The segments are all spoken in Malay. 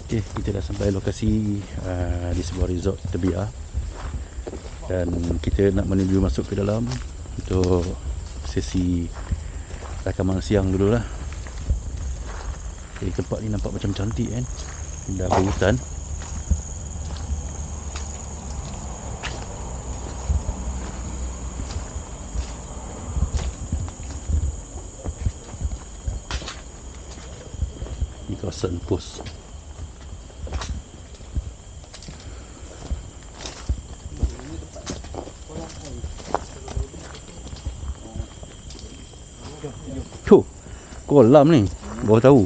Okay, kita dah sampai lokasi di sebuah resort terbiar. Dan kita nak menuju masuk ke dalam untuk sesi rakaman siang dulu lah. Okay, tempat ni nampak macam cantik kan. Dah berhutan. Di kawasan pos. Tuh, kolam ni. Baru tahu.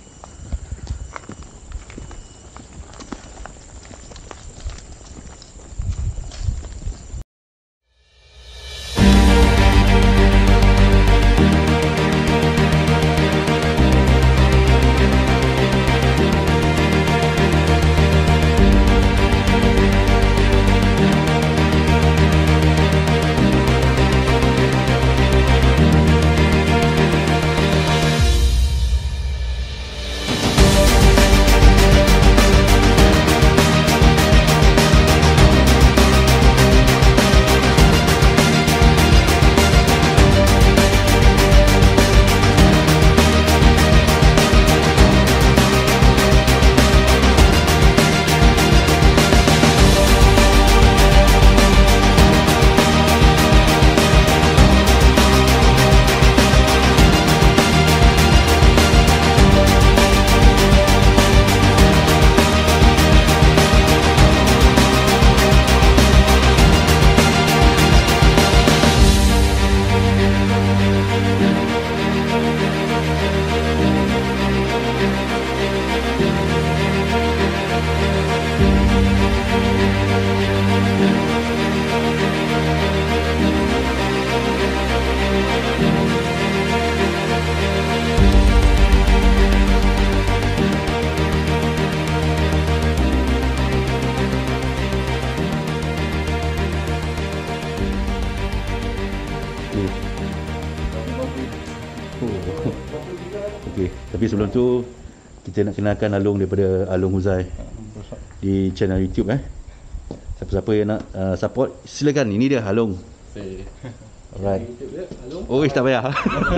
Okey, tapi sebelum tu kita nak kenalkan Along daripada Along Huzai di channel YouTube Siapa-siapa yang nak support silakan. Ini dia Along. Alright. Oh, tak payah.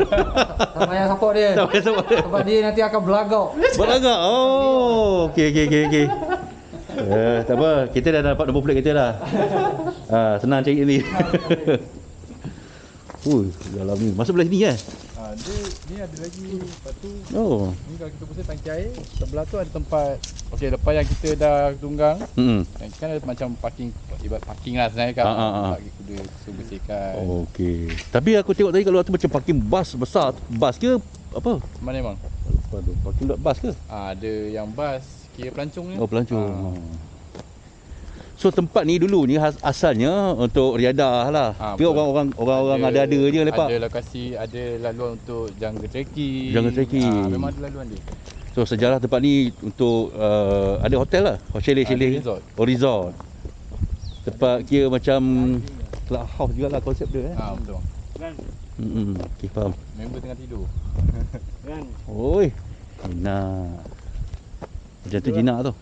Tak payah support dia. Tak payah support dia. Sebab dia nanti akan belagak. Belagak. Oh, okey. Tak apa, kita dah dapat nombor plate kita dah. Senang cari ni. Dalam ni. Masuk belah sini Ni ada lagi. Lepas tu ni kalau kita pusing tangki air, sebelah tu ada tempat. Okey, lepas yang kita dah tunggang, kan ada macam parking, ibarat parking lah sebenarnya kan. Bagi kuda suruh bersihkan. Okey. Tapi aku tengok tadi kalau tu macam parking bas besar. Bas ke apa? Mana bang? Lupa tu. Parking bas ke? Ada yang bas kira pelancong ni. Oh, pelancong. So tempat ni dulu ni asalnya untuk riadah lah. Tapi orang ada je lepak. Ada lokasi, ada laluan untuk jungle trekking. Memang ada laluan dia. So sejarah tempat ni untuk ada hotel lah, chalet. Resort. Resort. Tempat kira macam clubhouse jugalah konsep dia Betul. Kan? Okey, faham. Member tengah tidur. Kan? Oi. Jinak. Macam tu jinak tu.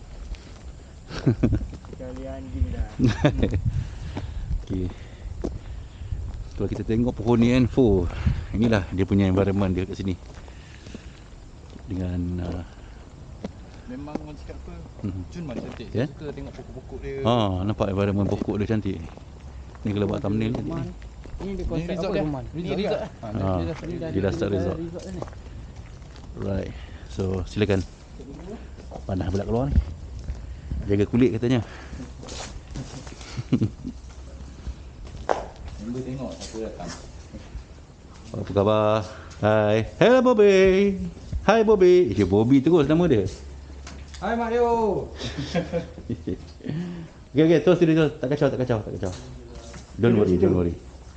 Kalian gini dah. Okey. Kalau kita tengok pohon ni kan, inilah dia punya environment dia kat sini. Dengan memang orang cakap apa? Jun mana cantik. Yeah? Suka tengok pokok-pokok dia. Nampak environment pokok dia cantik. Ni kalau buat thumbnail ni. Ini dia konsep resort apa dia? rumah? Ini resort. Dia dah start resort. Right. So silakan. Panas pula keluar ni. Jaga kulit katanya. Member tengok siapa datang. Apa khabar? Hai. Hello Bobby. Hai Bobby. Bobby terus nama dia. Hai Mario. Okay, terus tidur. Tak kacau. Don't worry.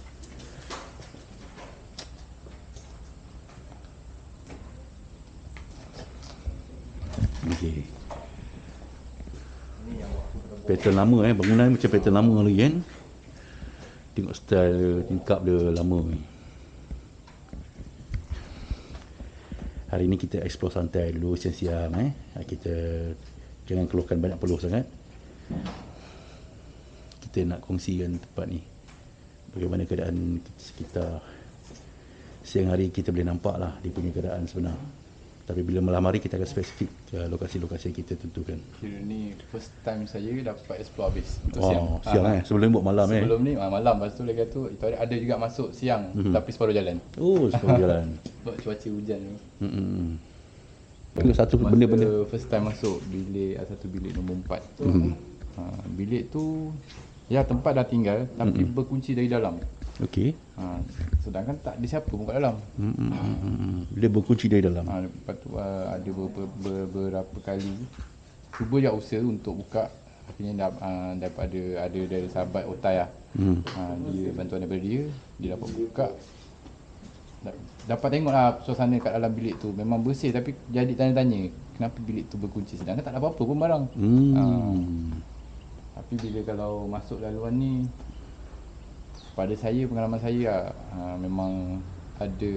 Okay. Pattern lama bangunan macam pattern lama lagi kan. Tengok style tingkap dia lama ni. Hari ni kita explore santai dulu siang-siang Kita Jangan keluarkan banyak peluh sangat. Kita nak kongsikan tempat ni, bagaimana keadaan sekitar. Siang hari kita boleh nampak lah dia punya keadaan sebenar. Tapi bila malam hari kita akan spesifik ke lokasi-lokasi yang kita tentukan. Kira ni first time saya dapat explore habis untuk Oh, siang sebelum ni buat malam Sebelum ni malam, lepas tu lagi tu itu ada juga masuk siang tapi separuh jalan. Oh, separuh jalan. Sebab cuaca hujan ni. Itu satu Masa benda-benda. first time masuk bilik, satu bilik nombor 4. Bilik tu ya tempat dah tinggal tapi berkunci dari dalam. Okey. Sedangkan tak ada siapa pun kat dalam. Dia berkunci dari dalam. Lepas tu ada beberapa kali cuba je usaha untuk buka, akhirnya daripada ada dari sahabat Otai lah. Dia bantuan daripada dia dapat buka. Dapat tengok lah suasana kat dalam bilik tu memang bersih, tapi jadi tanya-tanya kenapa bilik tu berkunci sedangkan tak ada apa-apa pun barang. Tapi bila kalau masuk laluan ni, pada saya, pengalaman saya memang ada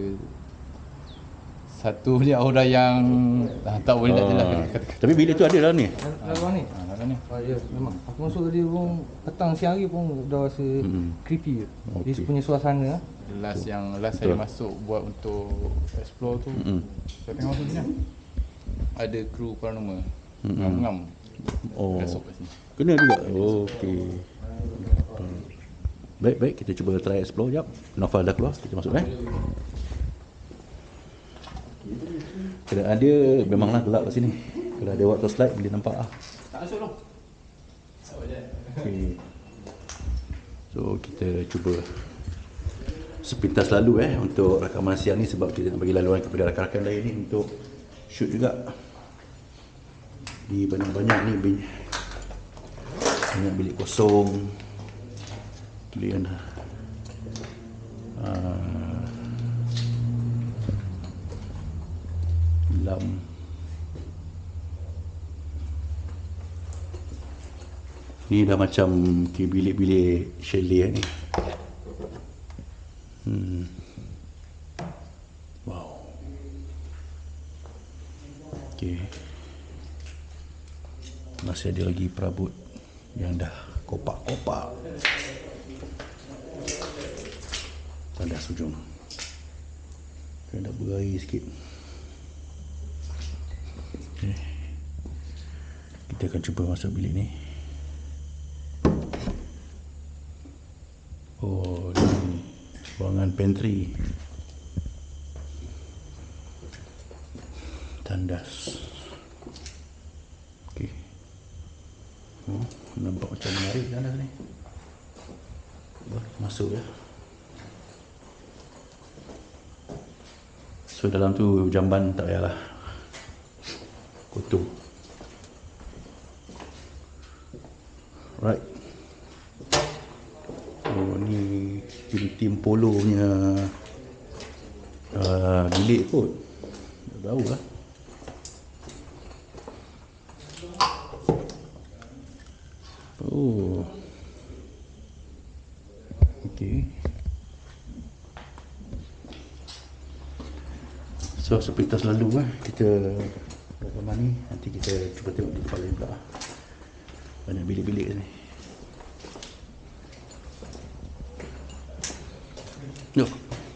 satu ni aura yang tak boleh nak jelaskan. Tapi bilik tu ada dalam ni. Laluan ni. Dalam ni. Ya, memang. Aku masuk tadi pun petang siang hari pun dah rasa creepy. Dia punya suasana. Last saya masuk buat untuk explore tu, saya tengok masuk sini lah. Ada kru paranormal ngam-ngam. Masuk kat sini. Kena juga. Okey. Baik, kita cuba try explore jap. Novel dah keluar, kita masuk Keadaan dia memanglah gelap kat sini. Kalau ada water slide boleh nampak ah. Tak masuk dong. Okay. So kita cuba sepintas lalu untuk rakaman siang ni, sebab kita nak bagi laluan kepada rakan-rakan lain ni untuk shoot juga. Di banyak-banyak ni banyak bilik kosong. Kalian lam ni dah macam bilik-bilik chalet ni. Wow. Okey. Masih ada lagi perabot yang dah kopak-kopak. Tandas ujung. Kena nak berair sikit. Okay. Kita akan cuba masuk bilik ni. Oh, ni ruangan pantry. Tandas. Okey. Nampak macam menarik tandas ni. Masuk ya. So dalam tu jamban tak payahlah kotor. Right. Oh ni tim polo punya bilik kot. Tak tahu lah. Oh. Okey. So sepintas lalu kita rakaman ni, nanti kita cuba tengok di tempat lain pula. Banyak bilik-bilik ni. Yo.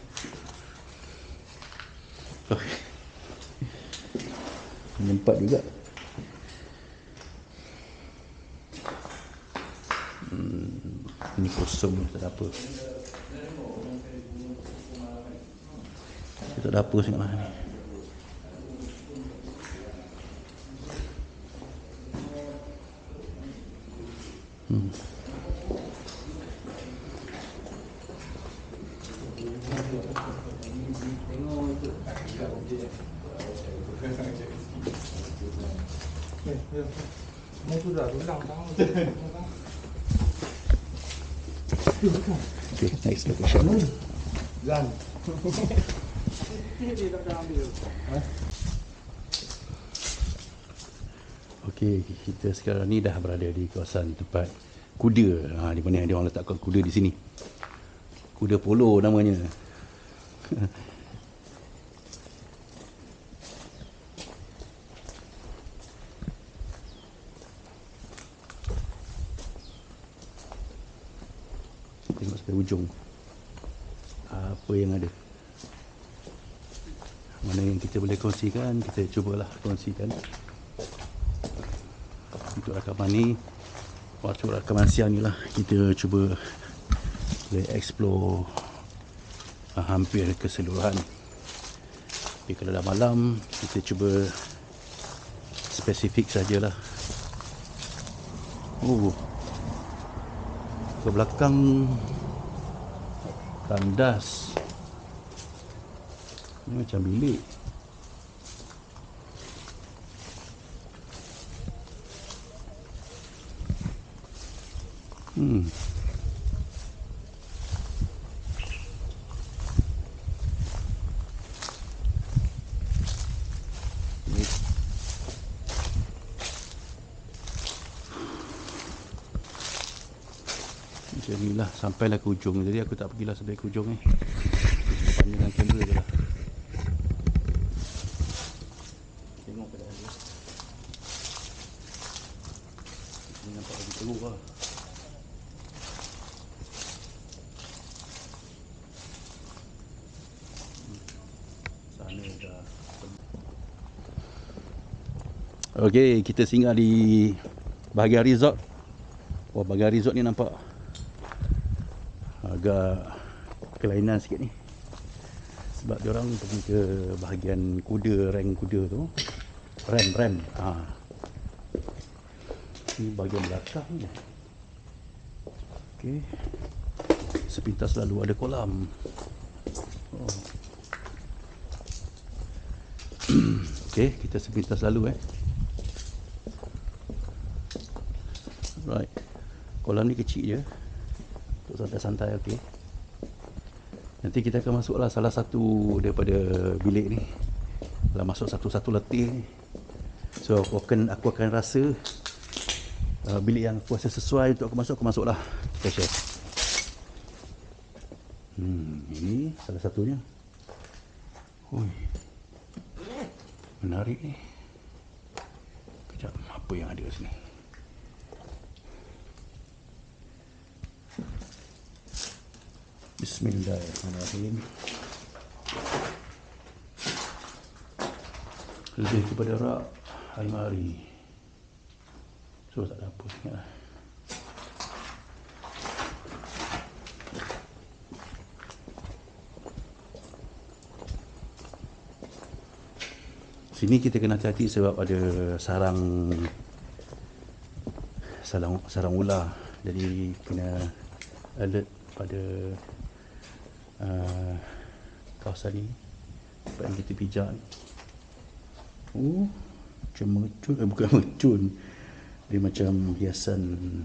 Okay. Menyempat juga. Ini kosong, tak ada apa. Tak ada apa sangat lah ni. Okay, next location. Okey, kita sekarang ni dah berada di kawasan tempat kuda. Di mana dia orang letakkan kuda di sini. Kuda polo namanya. ke ujung. Apa yang ada, mana yang kita boleh kongsikan, kita cubalah kongsikan. Untuk rakaman ni, waktu rakaman siang ni lah kita cuba boleh explore hampir keseluruhan. Tapi kalau dah malam, kita cuba spesifik sajalah. Ke belakang tandas ni macam bilik. Macam ni lah, sampailah ke ujung. Jadi aku tak pergilah sampai ke ujung ni. Panjangkan kamera je lah. Tengok keadaan dia. Ini nampak lagi teruk lah. Sana dah. Okey, kita singgah di bahagian resort. Bahagian resort ni nampak agak kelainan sikit ni, sebab diorang pergi ke bahagian kuda, rank kuda tu, rem. Ni bahagian belakang ni. Okey, sepintas lalu ada kolam. Okey, kita sepintas lalu Right. Kolam ni kecil je, untuk santai-santai. Okey, nanti kita akan masuklah salah satu daripada bilik ni. Kalau masuk satu-satu letih ni, so aku akan rasa bilik yang aku rasa sesuai untuk aku masuklah. Kita share. Ini salah satunya. Menarik ni. Kejap, apa yang ada sini? Bismillahirrahmanirrahim. Lebih kepada rak almari. So tak ada apa sangat lah. Sini kita kena hati-hati sebab ada sarang ular. Jadi kena alert pada kawasan ni. Tempat yang kita pijak ni. Macam mercun, bukan mercun. Dia macam hiasan.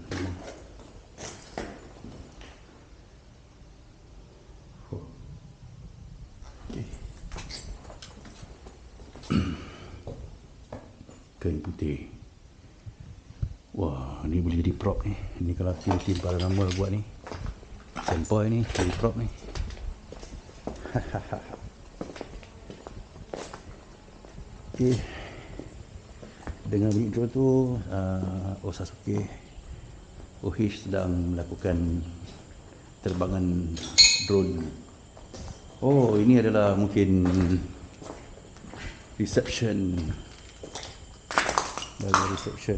Okay. Kain putih. Wah, ni boleh jadi prop ni. Ni kalau tim paranormal buat ni. Sempoi ni, jadi prop ni. Okay. Dengan bunyi drone tu, Sasuke Ohish sedang melakukan terbangan drone. Ini adalah mungkin reception. Bagian reception.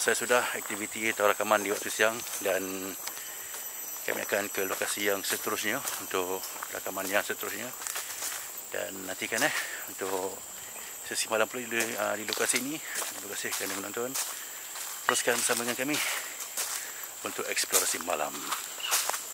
selesai sudah aktiviti atau rakaman di waktu siang, dan kami akan ke lokasi yang seterusnya untuk rakaman yang seterusnya. Dan nantikan untuk sesi malam pula di lokasi ini. Terima kasih kerana menonton. Teruskan bersama dengan kami untuk eksplorasi malam.